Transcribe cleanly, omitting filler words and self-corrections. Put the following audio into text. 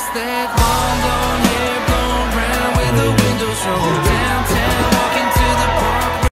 that long blonde hair blown round with the windows rolled